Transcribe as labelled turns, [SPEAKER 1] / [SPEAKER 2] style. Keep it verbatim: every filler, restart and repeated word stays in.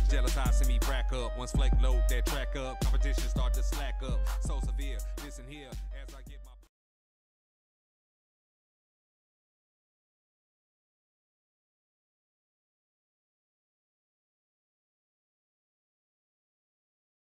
[SPEAKER 1] Jealous eyes see me crack up. Once flake load that track up, competition start to slack up. So severe, listen here as I get my